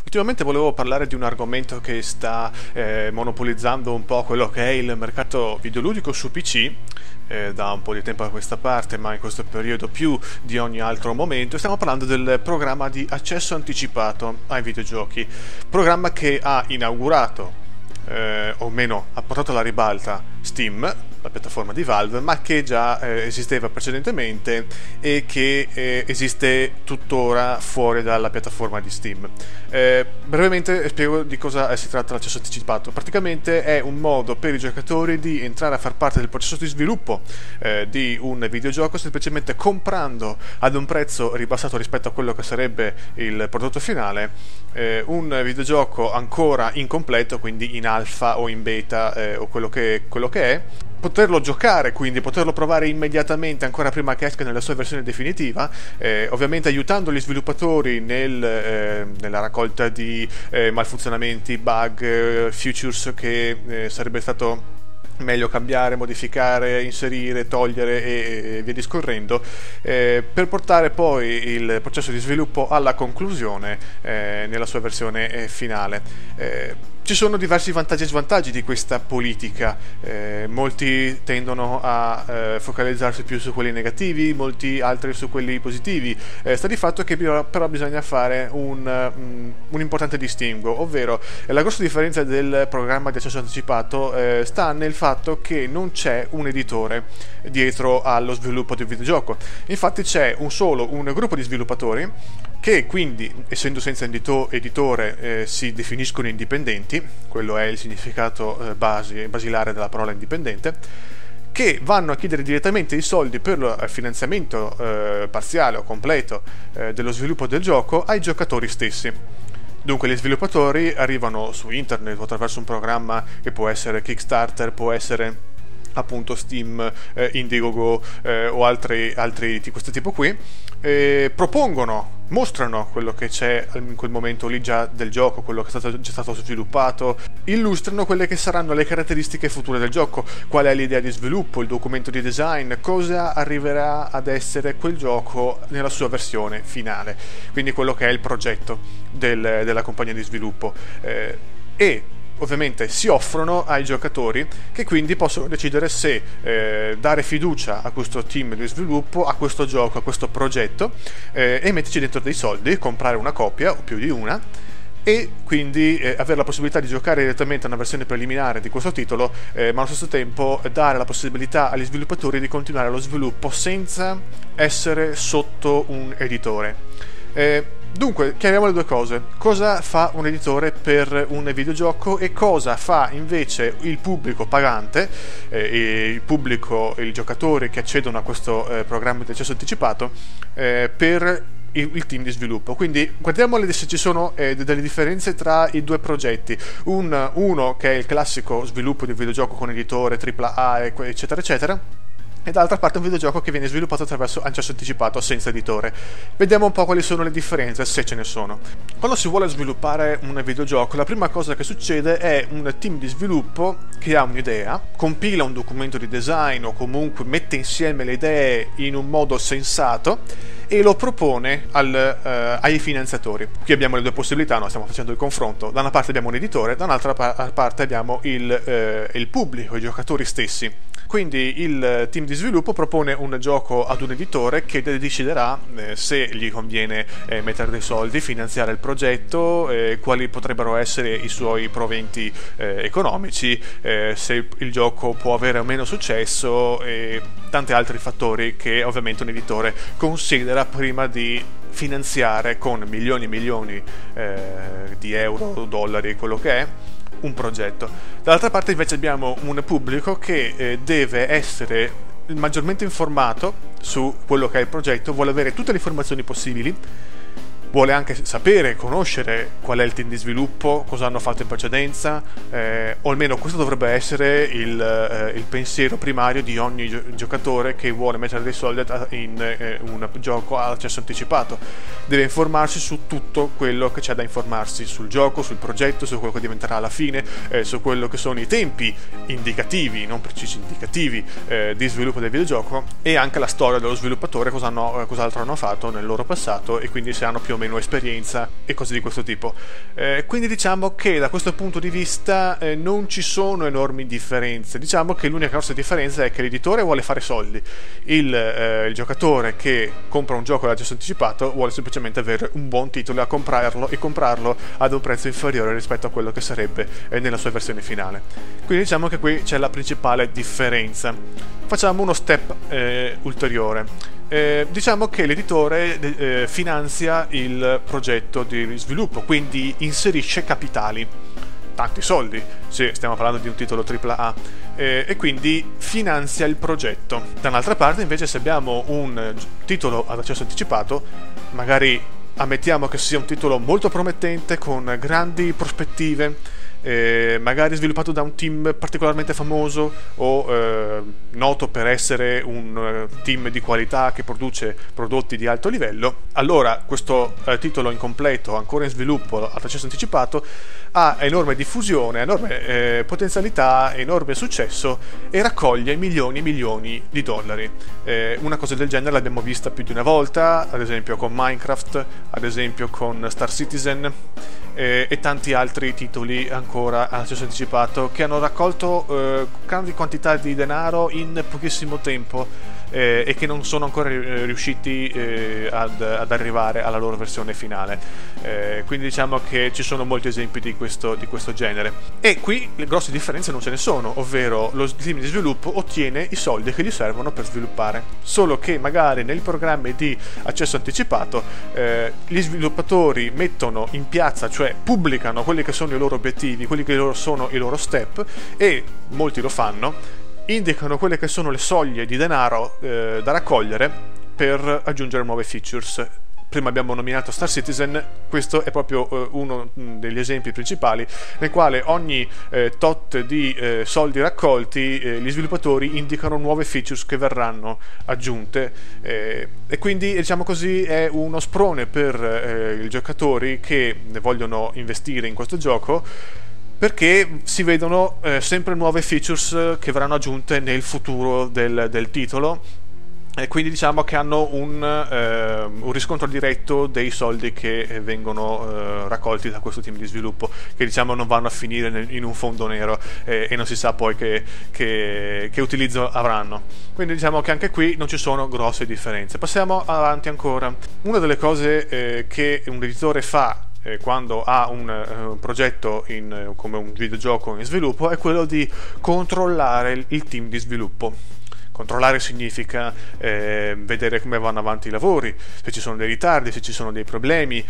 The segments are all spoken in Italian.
Ultimamente volevo parlare di un argomento che sta monopolizzando un po' quello che è il mercato videoludico su PC da un po' di tempo a questa parte, ma in questo periodo più di ogni altro momento. Stiamo parlando del programma di accesso anticipato ai videogiochi, programma che ha inaugurato, o meno ha portato alla ribalta Steam, la piattaforma di Valve, ma che già esisteva precedentemente e che esiste tuttora fuori dalla piattaforma di Steam. Brevemente spiego di cosa si tratta l'accesso anticipato. Praticamente è un modo per i giocatori di entrare a far parte del processo di sviluppo di un videogioco semplicemente comprando ad un prezzo ribassato rispetto a quello che sarebbe il prodotto finale un videogioco ancora incompleto, quindi in alfa o in beta o quello che è, poterlo giocare, quindi poterlo provare immediatamente ancora prima che esca nella sua versione definitiva, ovviamente aiutando gli sviluppatori nella raccolta di malfunzionamenti, bug, features che sarebbe stato meglio cambiare, modificare, inserire, togliere e via discorrendo, per portare poi il processo di sviluppo alla conclusione nella sua versione finale. Ci sono diversi vantaggi e svantaggi di questa politica, molti tendono a focalizzarsi più su quelli negativi, molti altri su quelli positivi. Sta di fatto che però bisogna fare un importante distinguo, ovvero la grossa differenza del programma di accesso anticipato sta nel fatto che non c'è un editore dietro allo sviluppo del videogioco. Infatti c'è un gruppo di sviluppatori che quindi, essendo senza editore, si definiscono indipendenti. Quello è il significato basilare della parola indipendente, che vanno a chiedere direttamente i soldi per il finanziamento parziale o completo dello sviluppo del gioco ai giocatori stessi. Dunque gli sviluppatori arrivano su internet o attraverso un programma che può essere Kickstarter, può essere appunto Steam, Indiegogo o altri di questo tipo qui, mostrano quello che c'è in quel momento lì già del gioco, quello che è già stato sviluppato, illustrano quelle che saranno le caratteristiche future del gioco, qual è l'idea di sviluppo, il documento di design, cosa arriverà ad essere quel gioco nella sua versione finale, quindi quello che è il progetto della compagnia di sviluppo, e ovviamente si offrono ai giocatori, che quindi possono decidere se dare fiducia a questo team di sviluppo, a questo gioco, a questo progetto, e metterci dentro dei soldi, comprare una copia o più di una, e quindi avere la possibilità di giocare direttamente a una versione preliminare di questo titolo, ma allo stesso tempo dare la possibilità agli sviluppatori di continuare lo sviluppo senza essere sotto un editore. Dunque, chiariamo le due cose. Cosa fa un editore per un videogioco e cosa fa invece il pubblico pagante, i giocatori che accedono a questo programma di accesso anticipato, per il team di sviluppo. Quindi guardiamo se ci sono delle differenze tra i due progetti. Uno che è il classico sviluppo di un videogioco con editore AAA eccetera eccetera, e dall'altra parte un videogioco che viene sviluppato attraverso accesso anticipato senza editore. Vediamo un po' quali sono le differenze, se ce ne sono. Quando si vuole sviluppare un videogioco, la prima cosa che succede è un team di sviluppo che ha un'idea, compila un documento di design o comunque mette insieme le idee in un modo sensato e lo propone ai finanziatori. Qui abbiamo le due possibilità, noi stiamo facendo il confronto. Da una parte abbiamo un editore, da un'altra parte abbiamo il pubblico, i giocatori stessi. Quindi il team di sviluppo propone un gioco ad un editore che deciderà se gli conviene mettere dei soldi, finanziare il progetto, quali potrebbero essere i suoi proventi economici, se il gioco può avere o meno successo e tanti altri fattori che ovviamente un editore considera prima di finanziare con milioni e milioni di euro, dollari, quello che è, un progetto. Dall'altra parte invece abbiamo un pubblico che deve essere maggiormente informato su quello che è il progetto, vuole avere tutte le informazioni possibili, vuole anche sapere, conoscere qual è il team di sviluppo, cosa hanno fatto in precedenza, o almeno questo dovrebbe essere il pensiero primario di ogni giocatore che vuole mettere dei soldi in un gioco ad accesso anticipato. Deve informarsi su tutto quello che c'è da informarsi sul gioco, sul progetto, su quello che diventerà alla fine, su quello che sono i tempi indicativi, non precisi, indicativi di sviluppo del videogioco, e anche la storia dello sviluppatore, cos'altro hanno fatto nel loro passato e quindi se hanno più o meno esperienza e cose di questo tipo. Quindi diciamo che da questo punto di vista non ci sono enormi differenze. Diciamo che l'unica grossa differenza è che l'editore vuole fare soldi, il giocatore che compra un gioco all'accesso anticipato vuole semplicemente avere un buon titolo a comprarlo e comprarlo ad un prezzo inferiore rispetto a quello che sarebbe nella sua versione finale. Quindi diciamo che qui c'è la principale differenza. Facciamo uno step ulteriore. Diciamo che l'editore finanzia il progetto di sviluppo, quindi inserisce capitali, tanti soldi, se stiamo parlando di un titolo AAA, e quindi finanzia il progetto. Da un'altra parte invece, se abbiamo un titolo ad accesso anticipato, magari ammettiamo che sia un titolo molto promettente con grandi prospettive, magari sviluppato da un team particolarmente famoso o noto per essere un team di qualità che produce prodotti di alto livello, allora questo titolo incompleto, ancora in sviluppo ad accesso anticipato, ha enorme diffusione, enorme potenzialità, enorme successo e raccoglie milioni e milioni di dollari. Una cosa del genere l'abbiamo vista più di una volta, ad esempio con Minecraft, ad esempio con Star Citizen e tanti altri titoli ancora ad accesso anticipato che hanno raccolto grandi quantità di denaro in pochissimo tempo e che non sono ancora riusciti ad arrivare alla loro versione finale. Quindi diciamo che ci sono molti esempi di questo genere, e qui le grosse differenze non ce ne sono, ovvero lo team di sviluppo ottiene i soldi che gli servono per sviluppare, solo che magari nei programmi di accesso anticipato gli sviluppatori mettono in piazza, cioè pubblicano quelli che sono i loro obiettivi, quelli che sono i loro step, e molti lo fanno, indicano quelle che sono le soglie di denaro da raccogliere per aggiungere nuove features. Prima abbiamo nominato Star Citizen, questo è proprio uno degli esempi principali nel quale ogni tot di soldi raccolti gli sviluppatori indicano nuove features che verranno aggiunte, e quindi diciamo così è uno sprone per i giocatori che vogliono investire in questo gioco, perché si vedono sempre nuove features che verranno aggiunte nel futuro del titolo, e quindi diciamo che hanno un riscontro diretto dei soldi che vengono raccolti da questo team di sviluppo, che diciamo non vanno a finire in un fondo nero e non si sa poi che utilizzo avranno. Quindi diciamo che anche qui non ci sono grosse differenze. Passiamo avanti ancora. Una delle cose che un editore fa quando ha un progetto come un videogioco in sviluppo è quello di controllare il team di sviluppo. Controllare significa vedere come vanno avanti i lavori, se ci sono dei ritardi, se ci sono dei problemi,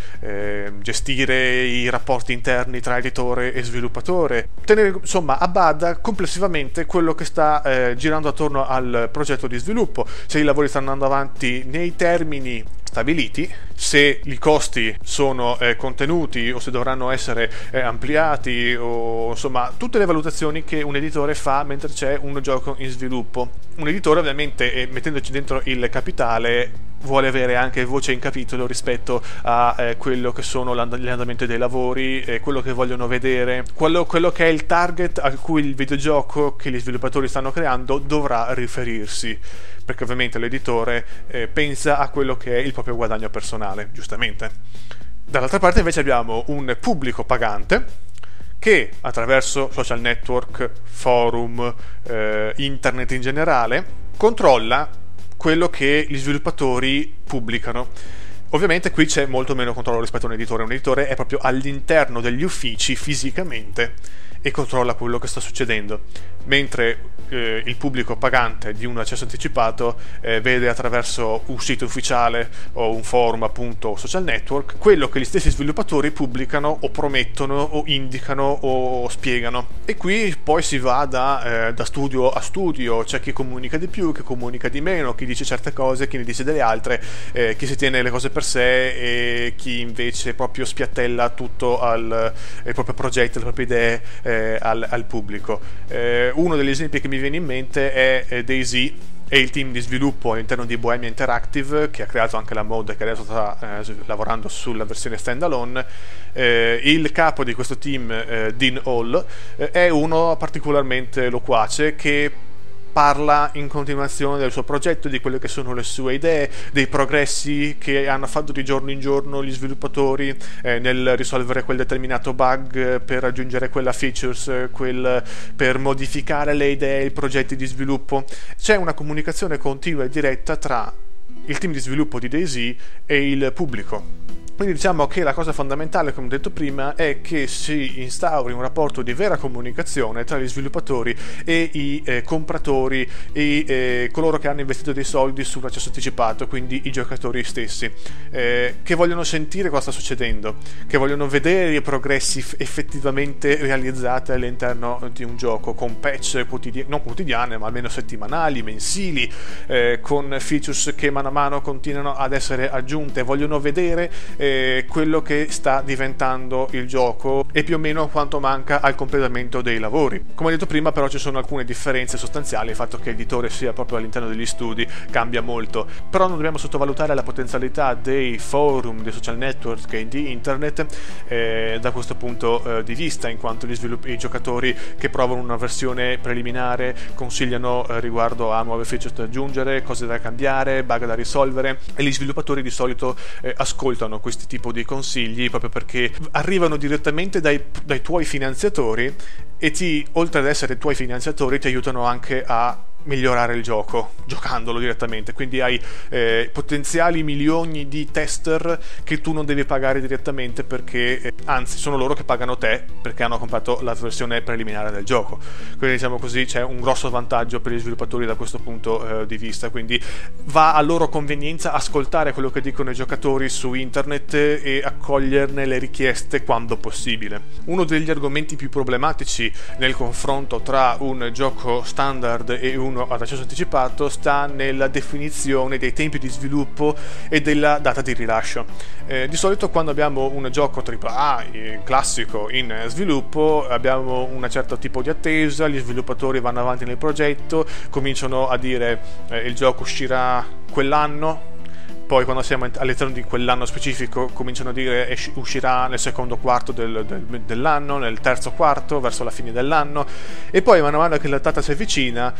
gestire i rapporti interni tra editore e sviluppatore, tenere insomma a bada complessivamente quello che sta girando attorno al progetto di sviluppo, se i lavori stanno andando avanti nei termini stabiliti, se i costi sono contenuti o se dovranno essere ampliati, o insomma tutte le valutazioni che un editore fa mentre c'è un gioco in sviluppo. Un editore ovviamente, mettendoci dentro il capitale, vuole avere anche voce in capitolo rispetto a quello che sono l'andamento dei lavori, quello che vogliono vedere, quello che è il target a cui il videogioco che gli sviluppatori stanno creando dovrà riferirsi, perché ovviamente l'editore pensa a quello che è il proprio guadagno personale, giustamente. Dall'altra parte invece abbiamo un pubblico pagante che attraverso social network, forum, internet in generale, controlla quello che gli sviluppatori pubblicano. Ovviamente qui c'è molto meno controllo rispetto a un editore. Un editore è proprio all'interno degli uffici fisicamente e controlla quello che sta succedendo, mentre il pubblico pagante di un accesso anticipato vede attraverso un sito ufficiale o un forum, appunto, social network, quello che gli stessi sviluppatori pubblicano o promettono o indicano o spiegano. E qui poi si va da studio a studio, c'è chi comunica di più, chi comunica di meno, chi dice certe cose, chi ne dice delle altre, chi si tiene le cose per sé e chi invece proprio spiattella tutto il proprio progetto, le proprie idee al pubblico. Uno degli esempi che mi viene in mente è DayZ e il team di sviluppo all'interno di Bohemia Interactive, che ha creato anche la mod che adesso sta lavorando sulla versione standalone. Il capo di questo team, Dean Hall, è uno particolarmente loquace che parla in continuazione del suo progetto, di quelle che sono le sue idee, dei progressi che hanno fatto di giorno in giorno gli sviluppatori nel risolvere quel determinato bug, per aggiungere quella features, per modificare le idee, i progetti di sviluppo. C'è una comunicazione continua e diretta tra il team di sviluppo di DayZ e il pubblico. Quindi diciamo che la cosa fondamentale, come detto prima, è che si instauri un rapporto di vera comunicazione tra gli sviluppatori e i compratori e coloro che hanno investito dei soldi sull'accesso anticipato, quindi i giocatori stessi, che vogliono sentire cosa sta succedendo, che vogliono vedere i progressi effettivamente realizzati all'interno di un gioco, con patch non quotidiane, ma almeno settimanali, mensili, con features che mano a mano continuano ad essere aggiunte. Vogliono vedere quello che sta diventando il gioco e più o meno quanto manca al completamento dei lavori. Come detto prima, però, ci sono alcune differenze sostanziali. Il fatto che l'editore sia proprio all'interno degli studi cambia molto, però non dobbiamo sottovalutare la potenzialità dei forum, dei social network e di internet da questo punto di vista, in quanto i giocatori che provano una versione preliminare consigliano riguardo a nuove feature da aggiungere, cose da cambiare, bug da risolvere, e gli sviluppatori di solito ascoltano questi tipo di consigli proprio perché arrivano direttamente dai tuoi finanziatori e oltre ad essere tuoi finanziatori, ti aiutano anche a migliorare il gioco giocandolo direttamente. Quindi hai potenziali milioni di tester che tu non devi pagare direttamente, perché anzi sono loro che pagano te perché hanno comprato la versione preliminare del gioco. Quindi diciamo così c'è un grosso vantaggio per gli sviluppatori da questo punto di vista. Quindi va a loro convenienza ascoltare quello che dicono i giocatori su internet e accoglierne le richieste quando possibile. Uno degli argomenti più problematici nel confronto tra un gioco standard e un ad accesso anticipato sta nella definizione dei tempi di sviluppo e della data di rilascio. Di solito quando abbiamo un gioco AAA classico in sviluppo abbiamo un certo tipo di attesa, gli sviluppatori vanno avanti nel progetto, cominciano a dire il gioco uscirà quell'anno. Poi quando siamo all'interno di quell'anno specifico cominciano a dire uscirà nel secondo quarto dell'anno, nel terzo quarto, verso la fine dell'anno, e poi man mano che la data si avvicina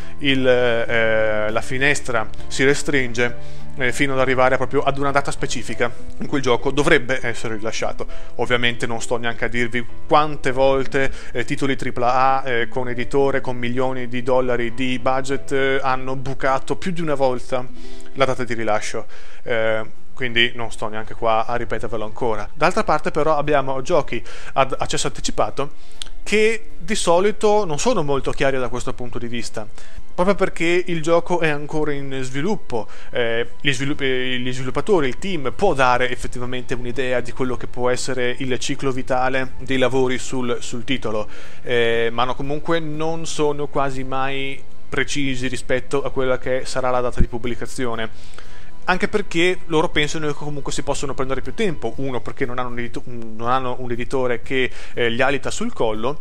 la finestra si restringe fino ad arrivare proprio ad una data specifica in cui il gioco dovrebbe essere rilasciato. Ovviamente non sto neanche a dirvi quante volte titoli AAA con editore con milioni di dollari di budget hanno bucato più di una volta la data di rilascio, quindi non sto neanche qua a ripetervelo ancora. D'altra parte però abbiamo giochi ad accesso anticipato che di solito non sono molto chiari da questo punto di vista, proprio perché il gioco è ancora in sviluppo. Gli sviluppatori, il team può dare effettivamente un'idea di quello che può essere il ciclo vitale dei lavori sul titolo, ma comunque non sono quasi mai precisi rispetto a quella che sarà la data di pubblicazione, anche perché loro pensano che comunque si possono prendere più tempo. Uno, perché non hanno un editore che gli alita sul collo,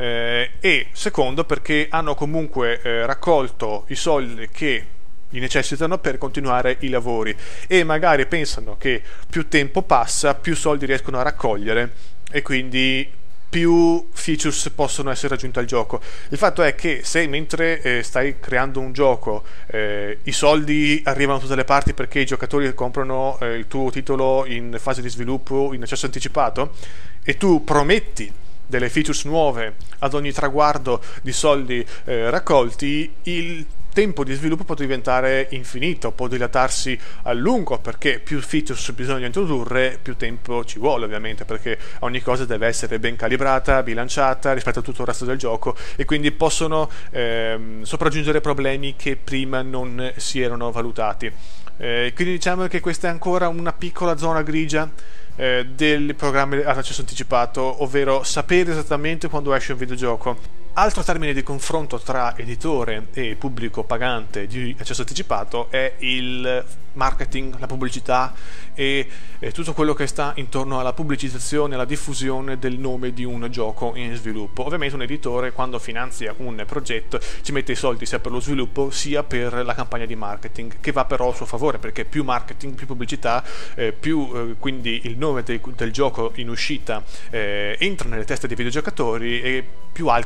e secondo, perché hanno comunque raccolto i soldi che li necessitano per continuare i lavori, e magari pensano che più tempo passa più soldi riescono a raccogliere e quindi più features possono essere aggiunte al gioco. Il fatto è che se mentre stai creando un gioco i soldi arrivano da tutte le parti perché i giocatori comprano il tuo titolo in fase di sviluppo in accesso anticipato, e tu prometti delle features nuove ad ogni traguardo di soldi raccolti, il tempo di sviluppo può diventare infinito, può dilatarsi a lungo, perché più features bisogna introdurre, più tempo ci vuole ovviamente, perché ogni cosa deve essere ben calibrata, bilanciata rispetto a tutto il resto del gioco, e quindi possono sopraggiungere problemi che prima non si erano valutati. Quindi diciamo che questa è ancora una piccola zona grigia del programma ad accesso anticipato, ovvero sapere esattamente quando esce un videogioco. Altro termine di confronto tra editore e pubblico pagante di accesso anticipato è il marketing, la pubblicità e tutto quello che sta intorno alla pubblicizzazione, alla diffusione del nome di un gioco in sviluppo. Ovviamente un editore, quando finanzia un progetto, ci mette i soldi sia per lo sviluppo sia per la campagna di marketing, che va però a suo favore, perché più marketing, più pubblicità, più quindi il nome del gioco in uscita entra nelle teste dei videogiocatori, e più alte probabilmente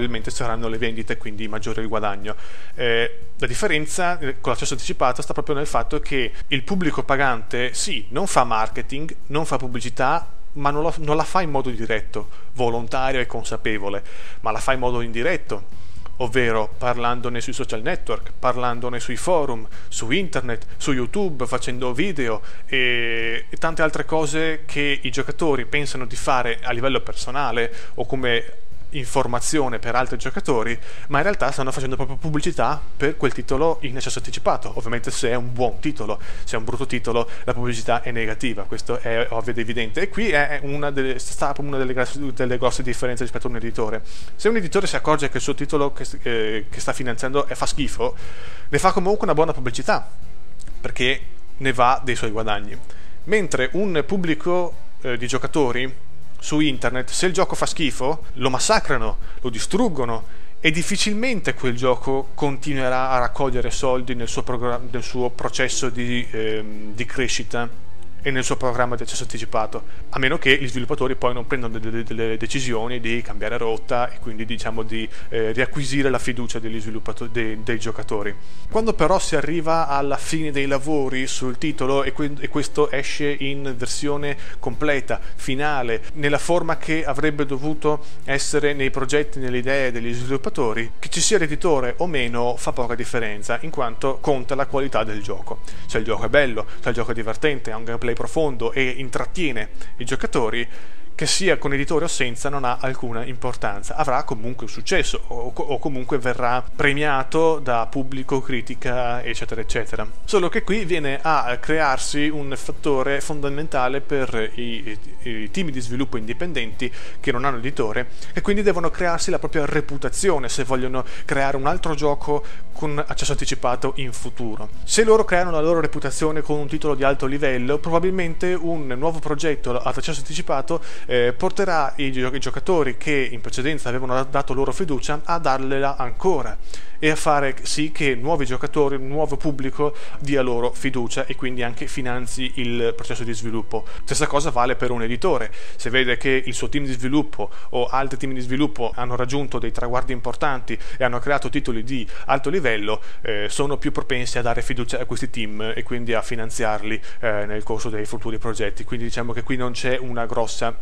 probabilmente saranno le vendite, quindi maggiore il guadagno. La differenza con l'accesso anticipato sta proprio nel fatto che il pubblico pagante sì, non fa marketing, non fa pubblicità, ma non la fa in modo diretto, volontario e consapevole, ma la fa in modo indiretto, ovvero parlandone sui social network, parlandone sui forum, su internet, su YouTube, facendo video e tante altre cose che i giocatori pensano di fare a livello personale o come informazione per altri giocatori, ma in realtà stanno facendo proprio pubblicità per quel titolo in accesso anticipato. Ovviamente se è un buon titolo, se è un brutto titolo la pubblicità è negativa, questo è ovvio ed evidente, e qui è una delle grosse differenze rispetto a un editore. Se un editore si accorge che il suo titolo che sta finanziando fa schifo, ne fa comunque una buona pubblicità perché ne va dei suoi guadagni, mentre un pubblico di giocatori su internet, se il gioco fa schifo, lo massacrano, lo distruggono e difficilmente quel gioco continuerà a raccogliere soldi nel suo processo di crescita e nel suo programma di accesso anticipato, a meno che gli sviluppatori poi non prendano delle decisioni di cambiare rotta e quindi diciamo di riacquisire la fiducia dei giocatori. Quando però si arriva alla fine dei lavori sul titolo e questo esce in versione completa, finale, nella forma che avrebbe dovuto essere nei progetti, nelle idee degli sviluppatori, che ci sia l'editore o meno fa poca differenza, in quanto conta la qualità del gioco. Se il gioco è bello, se il gioco è divertente, ha un gameplay profondo e intrattiene i giocatori, che sia con editore o senza non ha alcuna importanza, avrà comunque un successo o comunque verrà premiato da pubblico, critica, eccetera eccetera. Solo che qui viene a crearsi un fattore fondamentale per i team di sviluppo indipendenti che non hanno editore e quindi devono crearsi la propria reputazione se vogliono creare un altro gioco con accesso anticipato in futuro. Se loro creano la loro reputazione con un titolo di alto livello, probabilmente un nuovo progetto ad accesso anticipato porterà i giocatori che in precedenza avevano dato loro fiducia a dargliela ancora e a fare sì che nuovi giocatori, un nuovo pubblico dia loro fiducia e quindi anche finanzi il processo di sviluppo. Stessa cosa vale per un editore: se vede che il suo team di sviluppo o altri team di sviluppo hanno raggiunto dei traguardi importanti e hanno creato titoli di alto livello, sono più propensi a dare fiducia a questi team e quindi a finanziarli nel corso dei futuri progetti. Quindi diciamo che qui non c'è una grossa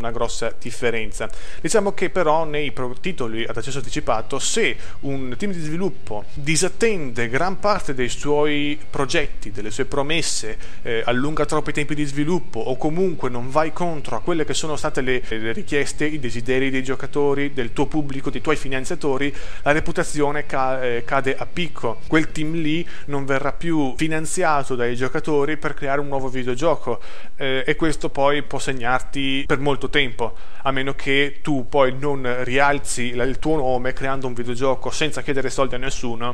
differenza. Diciamo che però nei titoli ad accesso anticipato, se un team di sviluppo disattende gran parte dei suoi progetti, delle sue promesse, allunga troppo i tempi di sviluppo o comunque non vai contro a quelle che sono state le richieste, i desideri dei giocatori, del tuo pubblico, dei tuoi finanziatori, la reputazione cade a picco. Quel team lì non verrà più finanziato dai giocatori per creare un nuovo videogioco e questo poi può segnarti per molto tempo, a meno che tu poi non rialzi il tuo nome creando un videogioco senza chiedere soldi a nessuno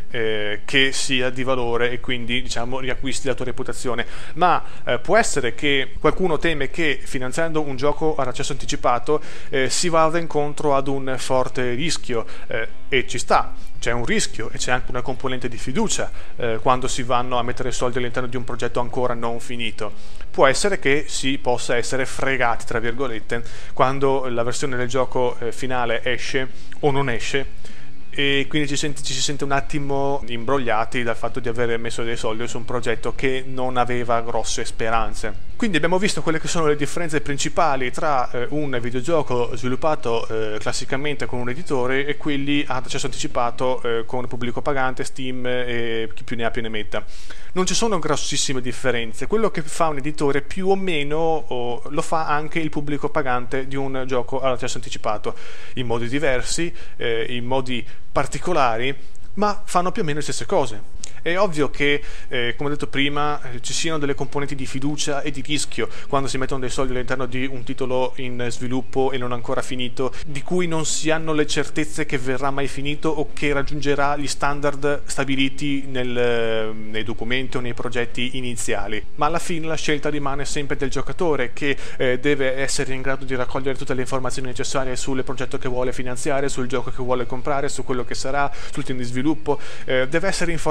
che sia di valore e quindi diciamo riacquisti la tua reputazione. Ma può essere che qualcuno teme che finanziando un gioco ad accesso anticipato si vada incontro ad un forte rischio e ci sta. C'è un rischio e c'è anche una componente di fiducia quando si vanno a mettere soldi all'interno di un progetto ancora non finito. Può essere che si possa essere fregati, tra virgolette, quando la versione del gioco finale esce o non esce, e quindi ci si sente un attimo imbrogliati dal fatto di aver messo dei soldi su un progetto che non aveva grosse speranze. Quindi abbiamo visto quelle che sono le differenze principali tra un videogioco sviluppato classicamente con un editore e quelli ad accesso anticipato con pubblico pagante, Steam e chi più ne ha più ne metta. Non ci sono grossissime differenze. Quello che fa un editore più o meno lo fa anche il pubblico pagante di un gioco ad accesso anticipato, in modi diversi, in modi particolari, ma fanno più o meno le stesse cose. È ovvio che, come ho detto prima, ci siano delle componenti di fiducia e di rischio quando si mettono dei soldi all'interno di un titolo in sviluppo e non ancora finito, di cui non si hanno le certezze che verrà mai finito o che raggiungerà gli standard stabiliti nei documenti o nei progetti iniziali. Ma alla fine la scelta rimane sempre del giocatore, che deve essere in grado di raccogliere tutte le informazioni necessarie sul progetto che vuole finanziare, sul gioco che vuole comprare, su quello che sarà, sul team di sviluppo. Deve essere informato prima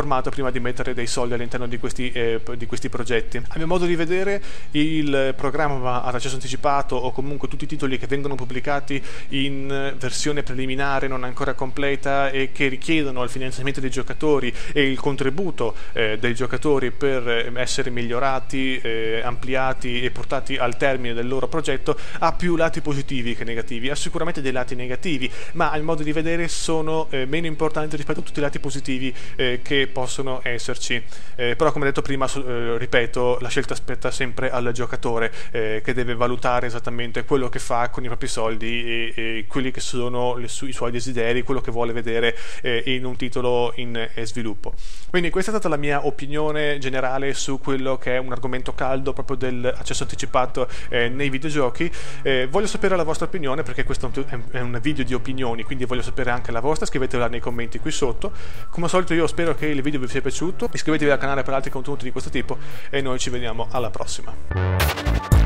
prima di mettere dei soldi all'interno di questi progetti. A mio modo di vedere, il programma ad accesso anticipato, o comunque tutti i titoli che vengono pubblicati in versione preliminare non ancora completa e che richiedono il finanziamento dei giocatori e il contributo dei giocatori per essere migliorati, ampliati e portati al termine del loro progetto, ha più lati positivi che negativi. Ha sicuramente dei lati negativi, ma a mio modo di vedere sono meno importanti rispetto a tutti i lati positivi che possono esserci. Però, come detto prima, ripeto, la scelta spetta sempre al giocatore, che deve valutare esattamente quello che fa con i propri soldi e quelli che sono i suoi desideri, quello che vuole vedere in un titolo in sviluppo. Quindi questa è stata la mia opinione generale su quello che è un argomento caldo proprio dell'accesso anticipato nei videogiochi. Voglio sapere la vostra opinione, perché questo è un video di opinioni, quindi voglio sapere anche la vostra. Scrivetela nei commenti qui sotto. Come al solito, io spero che il video vi sia piaciuto, iscrivetevi al canale per altri contenuti di questo tipo e noi ci vediamo alla prossima.